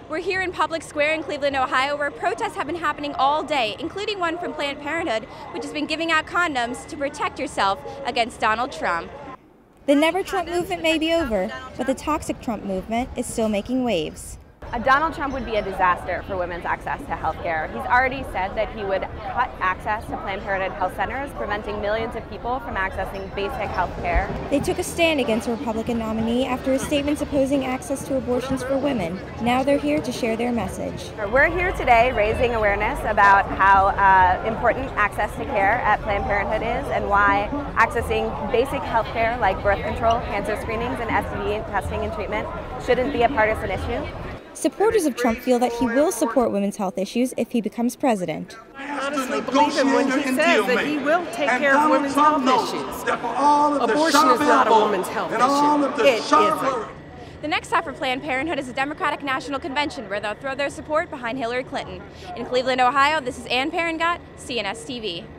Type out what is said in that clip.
We're here in Public Square in Cleveland, Ohio, where protests have been happening all day, including one from Planned Parenthood, which has been giving out condoms to protect yourself against Donald Trump. The Never Trump movement may be over, but the toxic Trump movement is still making waves. Donald Trump would be a disaster for women's access to health care. He's already said that he would cut access to Planned Parenthood health centers, preventing millions of people from accessing basic health care. They took a stand against a Republican nominee after his statements opposing access to abortions for women. Now they're here to share their message. We're here today raising awareness about how important access to care at Planned Parenthood is and why accessing basic health care like birth control, cancer screenings, and STD testing and treatment shouldn't be a partisan issue. Supporters of Trump feel that he will support women's health issues if he becomes president. I honestly believe him when he says that he will take care of women's health issues. Abortion is not a woman's health issue. It isn't. The next stop for Planned Parenthood is the Democratic National Convention, where they'll throw their support behind Hillary Clinton. In Cleveland, Ohio, this is Parangot, CNS TV.